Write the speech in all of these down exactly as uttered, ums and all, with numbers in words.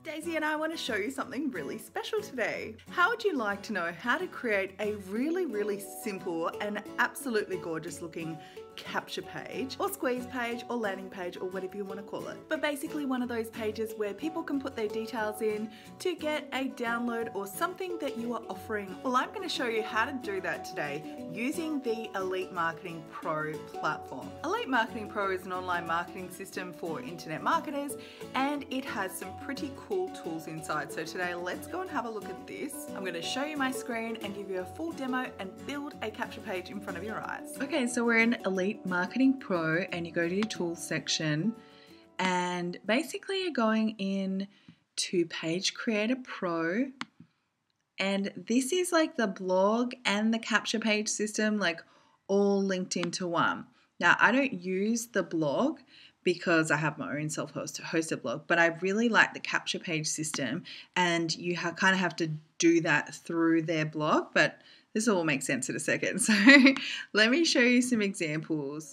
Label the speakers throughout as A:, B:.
A: Daisy and I want to show you something really special today. How would you like to know how to create a really, really simple and absolutely gorgeous looking capture page or squeeze page or landing page or whatever you want to call it? But basically one of those pages where people can put their details in to get a download or something that you are offering. Well, I'm going to show you how to do that today using the Elite Marketing Pro platform. Elite Marketing Pro is an online marketing system for internet marketers, and it has some pretty cool tools inside. So today let's go and have a look at this. I'm going to show you my screen and give you a full demo and build a capture page in front of your eyes. Okay, so we're in Elite Marketing Pro and you go to your tools section, and basically you're going in to Page Creator Pro, and this is like the blog and the capture page system like all linked into one. Now I don't use the blog because I have my own self-hosted blog, but I really like the capture page system, and you ha- kind of have to do that through their blog, but this will all make sense in a second. So let me show you some examples.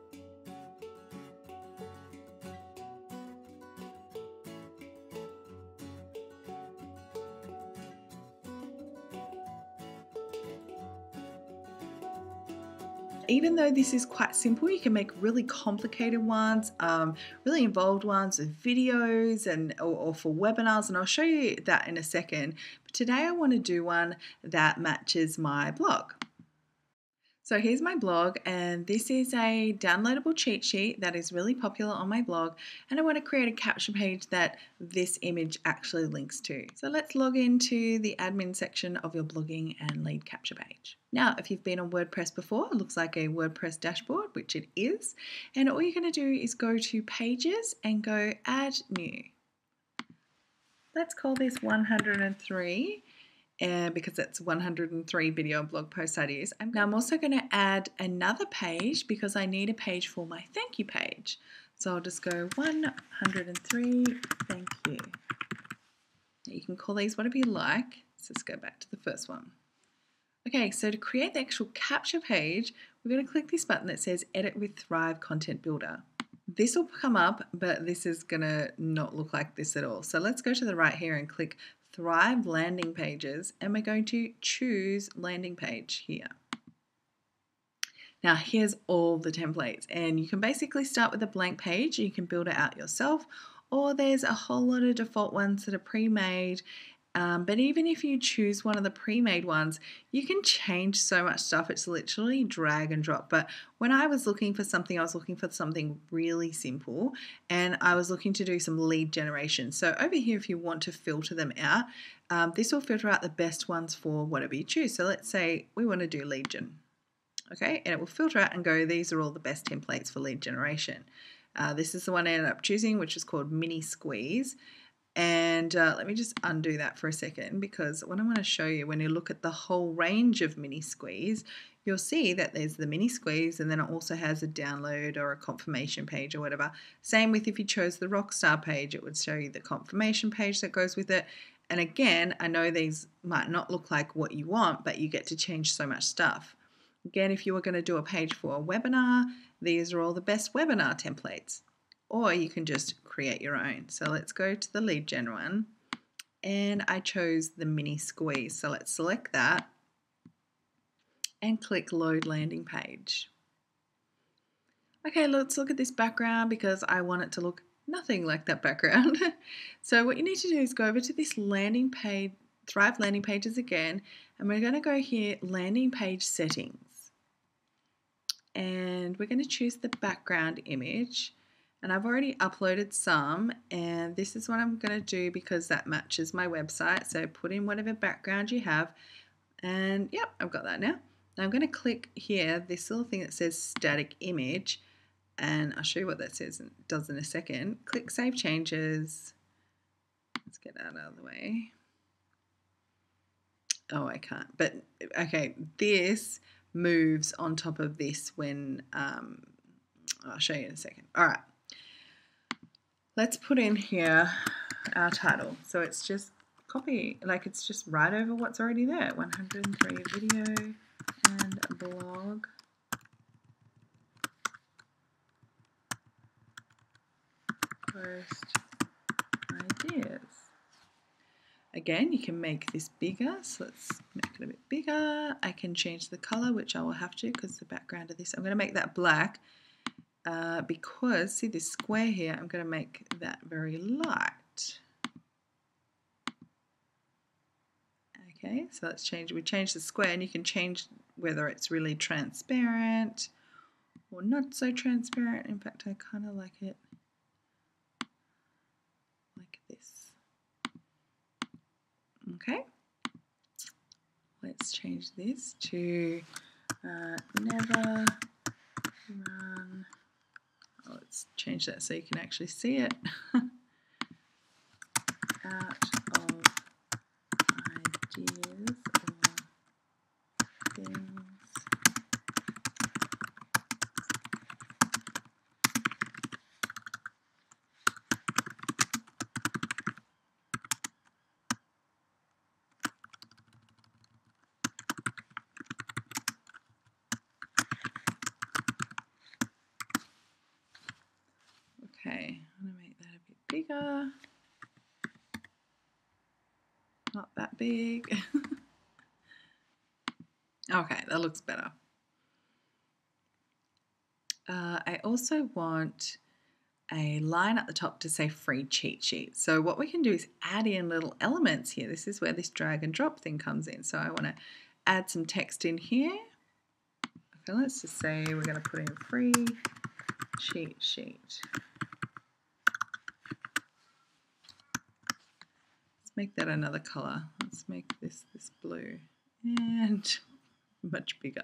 A: Even though this is quite simple, you can make really complicated ones, um, really involved ones with videos and or, or for webinars, and I'll show you that in a second. But today I want to do one that matches my blog. So here's my blog, and this is a downloadable cheat sheet that is really popular on my blog, and I want to create a capture page that this image actually links to. So let's log into the admin section of your blogging and lead capture page. Now, if you've been on WordPress before, it looks like a WordPress dashboard, which it is, and all you're going to do is go to Pages and go Add New. Let's call this one hundred three. And because it's one hundred three video and blog post ideas. Now I'm also going to add another page because I need a page for my thank you page. So I'll just go one hundred three thank you. You can call these whatever you like. Let's just go back to the first one. Okay, so to create the actual capture page, we're going to click this button that says Edit with Thrive Content Builder. This will come up, but this is going to not look like this at all. So let's go to the right here and click Thrive Landing Pages, and we're going to choose Landing Page here. Now here's all the templates, and you can basically start with a blank page. You can build it out yourself, or there's a whole lot of default ones that are pre-made. Um, but even if you choose one of the pre-made ones, you can change so much stuff. It's literally drag and drop. But when I was looking for something, I was looking for something really simple, and I was looking to do some lead generation. So over here, if you want to filter them out, um, this will filter out the best ones for whatever you choose. So let's say we want to do lead gen. Okay, and it will filter out and go, these are all the best templates for lead generation. Uh, this is the one I ended up choosing, which is called Mini Squeeze. And uh, let me just undo that for a second, because what I want to show you, when you look at the whole range of Mini Squeeze, you'll see that there's the Mini Squeeze, and then it also has a download or a confirmation page or whatever. Same with if you chose the Rockstar page, it would show you the confirmation page that goes with it. And again, I know these might not look like what you want, but you get to change so much stuff. Again, if you were going to do a page for a webinar, these are all the best webinar templates. Or you can just create your own. So let's go to the lead gen one, and I chose the Mini Squeeze. So let's select that and click Load Landing Page. Okay, let's look at this background because I want it to look nothing like that background. So what you need to do is go over to this landing page, Thrive Landing Pages again, and we're going to go here, Landing Page Settings. And we're going to choose the background image. And I've already uploaded some, and this is what I'm going to do because that matches my website. So put in whatever background you have, and yep, I've got that now. Now I'm going to click here, this little thing that says static image, and I'll show you what that says and does in a second. Click Save Changes. Let's get that out of the way. Oh, I can't, but okay, this moves on top of this when, um, I'll show you in a second. All right. Let's put in here our title. So it's just copy, like it's just right over what's already there. one hundred three video and blog post ideas. Again, you can make this bigger, so let's make it a bit bigger. I can change the color, which I will have to because the background of this, I'm going to make that black uh, because, see this square here, I'm going to make that very light. Okay, so let's change, we change the square, and you can change whether it's really transparent or not so transparent. In fact, I kind of like it like this. Okay, let's change this to uh, never run. Oh, let's change that so you can actually see it. Out of ideas or things. Okay, I'm going to make that a bit bigger. Not that big. Okay, that looks better. Uh, I also want a line at the top to say free cheat sheet. So what we can do is add in little elements here. This is where this drag and drop thing comes in. So I want to add some text in here. Okay, let's just say we're going to put in free cheat sheet. Make that another color. Let's make this this blue and much bigger.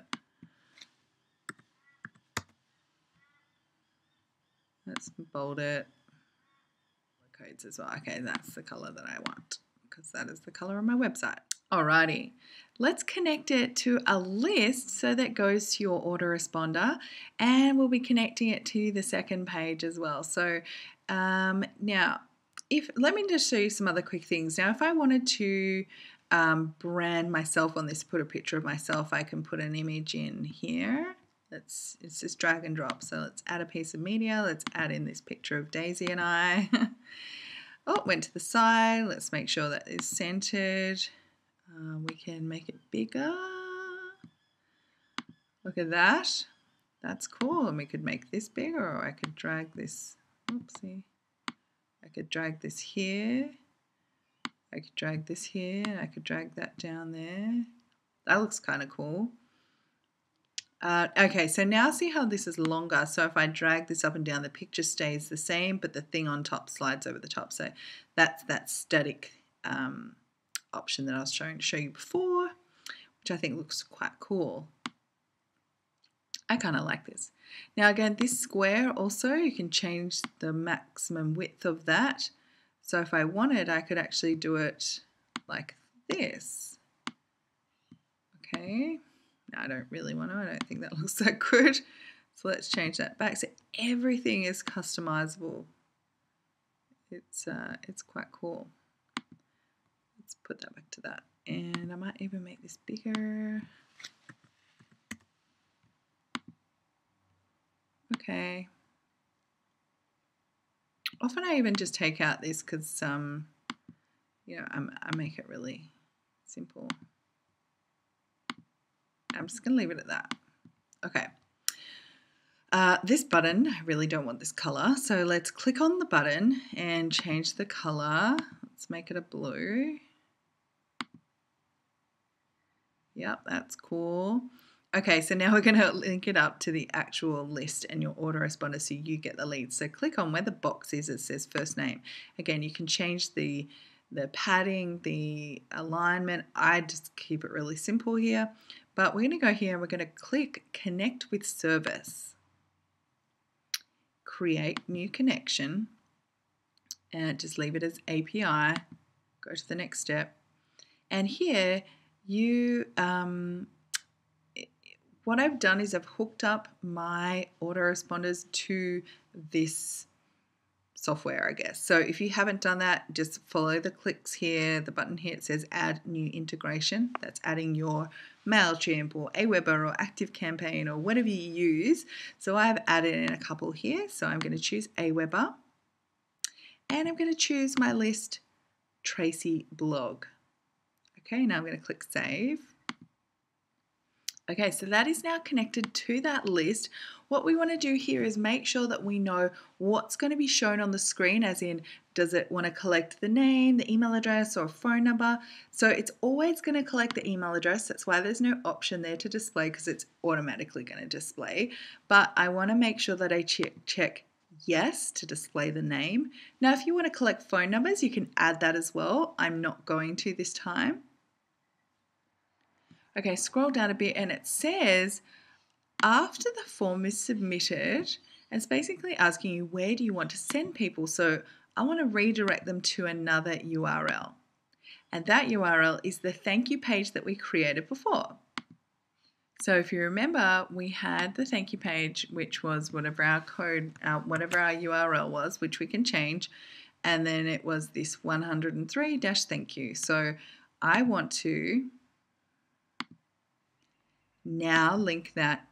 A: Let's bold it. The codes as well. Okay, that's the color that I want because that is the color on my website. Alrighty, let's connect it to a list so that goes to your autoresponder, and we'll be connecting it to the second page as well. So um, now, if let me just show you some other quick things. Now, if I wanted to um, brand myself on this, put a picture of myself, I can put an image in here. Let's, it's just drag and drop. So let's add a piece of media. Let's add in this picture of Daisy and I. Oh, went to the side. Let's make sure that is centered. Uh, we can make it bigger. Look at that. That's cool. And we could make this bigger, or I could drag this. Oopsie. I could drag this here. I could drag this here. I could drag that down there. That looks kind of cool. Uh, okay, so now see how this is longer. So if I drag this up and down, the picture stays the same, but the thing on top slides over the top. So that's that static um, option that I was trying to show you before, which I think looks quite cool. I kind of like this. Now again, this square also, you can change the maximum width of that. So if I wanted, I could actually do it like this. Okay. No, I don't really want to. I don't think that looks that good. So let's change that back. So everything is customizable. It's uh, it's quite cool. Let's put that back to that. And I might even make this bigger. Okay. Often I even just take out this because, um, you know, I'm, I make it really simple. I'm just going to leave it at that. Okay. Uh, this button, I really don't want this color. So let's click on the button and change the color. Let's make it a blue. Yep, that's cool. Okay, so now we're going to link it up to the actual list and your autoresponder so you get the lead. So click on where the box is, it says first name. Again, you can change the, the padding, the alignment. I just keep it really simple here. But we're going to go here and we're going to click Connect with Service. Create new connection. And just leave it as A P I. Go to the next step. And here you... Um, What I've done is I've hooked up my autoresponders to this software, I guess. So if you haven't done that, just follow the clicks here. The button here, it says add new integration. That's adding your MailChimp or Aweber or ActiveCampaign or whatever you use. So I've added in a couple here. So I'm going to choose Aweber. And I'm going to choose my list Tracy blog. Okay, now I'm going to click save. Okay, so that is now connected to that list. What we want to do here is make sure that we know what's going to be shown on the screen, as in, does it want to collect the name, the email address, or a phone number? So it's always going to collect the email address. That's why there's no option there to display, because it's automatically going to display. But I want to make sure that I check, check yes to display the name. Now, if you want to collect phone numbers, you can add that as well. I'm not going to this time. Okay, scroll down a bit and it says after the form is submitted, it's basically asking you where do you want to send people. So I want to redirect them to another U R L. And that U R L is the thank you page that we created before. So if you remember, we had the thank you page, which was whatever our code, uh, whatever our U R L was, which we can change. And then it was this one hundred three dash thank you. So I want to now link that.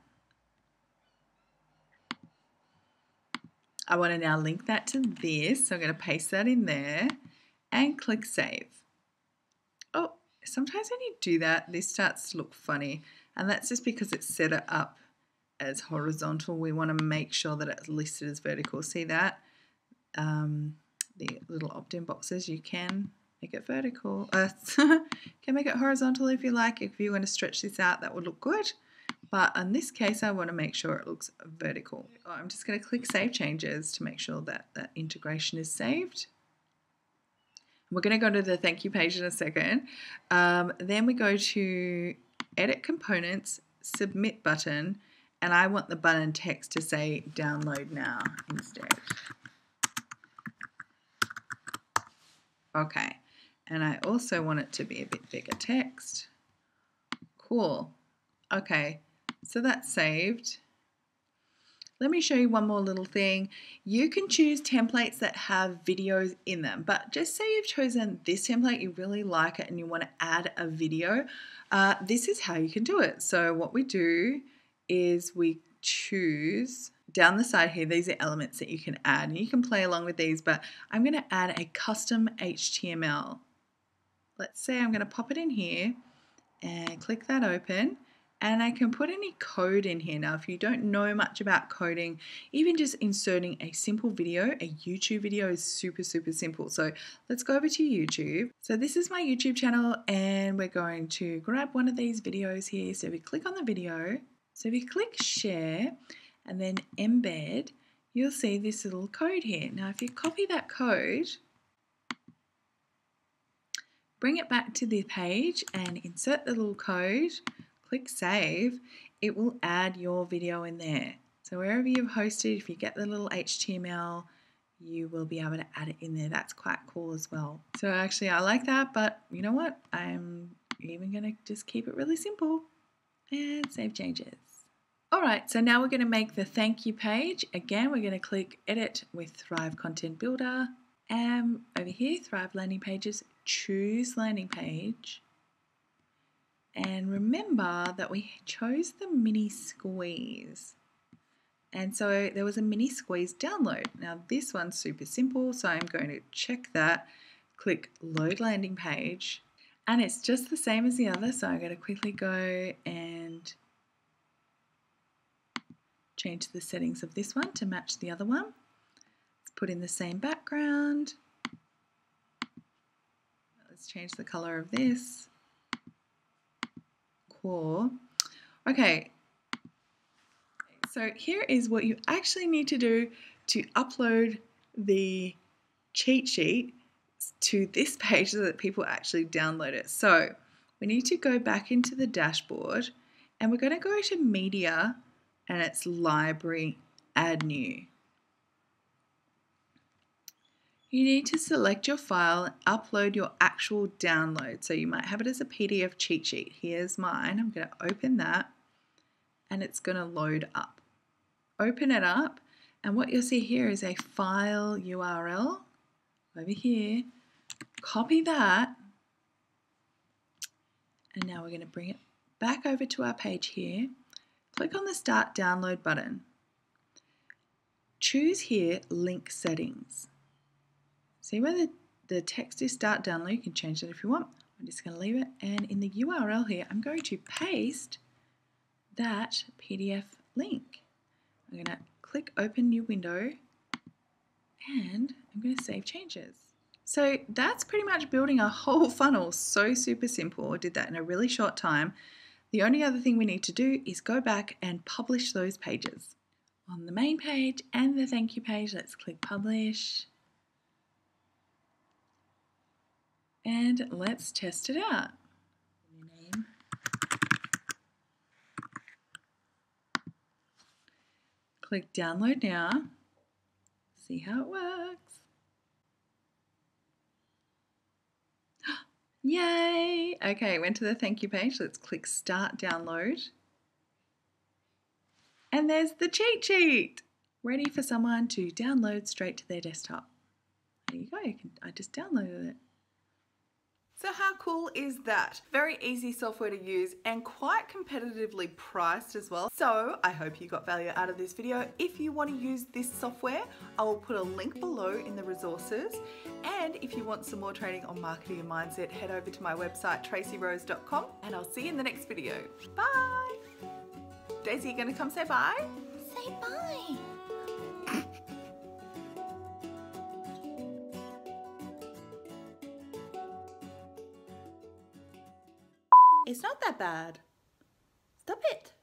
A: I want to now link that to this. So I'm going to paste that in there and click save. Oh, sometimes when you do that, this starts to look funny. And that's just because it's set it up as horizontal. We want to make sure that it's listed as vertical. See that? Um, the little opt-in boxes, you can make it vertical. Uh, can make it horizontal if you like. If you want to stretch this out, that would look good. But in this case, I want to make sure it looks vertical. I'm just going to click Save Changes to make sure that that integration is saved. We're going to go to the thank you page in a second. Um, then we go to Edit Components, Submit button, and I want the button text to say Download Now instead. Okay, and I also want it to be a bit bigger text. Cool. Okay. So that's saved. Let me show you one more little thing. You can choose templates that have videos in them, but just say you've chosen this template, you really like it and you want to add a video. Uh, this is how you can do it. So what we do is we choose down the side here, these are elements that you can add and you can play along with these, but I'm going to add a custom H T M L. Let's say I'm going to pop it in here and click that open. And I can put any code in here. Now, if you don't know much about coding, even just inserting a simple video, a YouTube video is super, super simple. So let's go over to YouTube. So this is my YouTube channel and we're going to grab one of these videos here. So we click on the video. So if you click share and then embed, you'll see this little code here. Now, if you copy that code, bring it back to the page and insert the little code, click save, it will add your video in there. So wherever you've hosted, if you get the little H T M L, you will be able to add it in there. That's quite cool as well. So actually I like that, but you know what? I'm even gonna just keep it really simple and save changes. All right, so now we're gonna make the thank you page. Again, we're gonna click edit with Thrive Content Builder and over here, Thrive Landing Pages, choose landing page. And remember that we chose the mini squeeze. And so there was a mini squeeze download. Now this one's super simple, so I'm going to check that, click load landing page, and it's just the same as the other. So I'm going to quickly go and change the settings of this one to match the other one. Let's put in the same background. Let's change the color of this. Cool. Okay, so here is what you actually need to do to upload the cheat sheet to this page so that people actually download it. So we need to go back into the dashboard and we're going to go to media and it's library, add new. You need to select your file and upload your actual download. So you might have it as a P D F cheat sheet. Here's mine. I'm going to open that and it's going to load up. Open it up and what you'll see here is a file U R L over here. Copy that and now we're going to bring it back over to our page here. Click on the Start Download button. Choose here Link Settings. See where the the text is start download. You can change that if you want. I'm just going to leave it. And in the U R L here, I'm going to paste that P D F link. I'm going to click open new window and I'm going to save changes. So that's pretty much building a whole funnel. So super simple. I did that in a really short time. The only other thing we need to do is go back and publish those pages. On the main page and the thank you page, let's click publish. And let's test it out. New name. Click download now. See how it works. Yay! Okay, went to the thank you page. Let's click start download. And there's the cheat sheet, ready for someone to download straight to their desktop. There you go, you can, I just downloaded it. So how cool is that? Very easy software to use and quite competitively priced as well. So I hope you got value out of this video. If you want to use this software, I will put a link below in the resources. And if you want some more training on marketing and mindset, head over to my website, tracy rose dot com, and I'll see you in the next video. Bye! Daisy, you gonna come say bye?
B: Say bye!
A: It's not that bad. Stop it.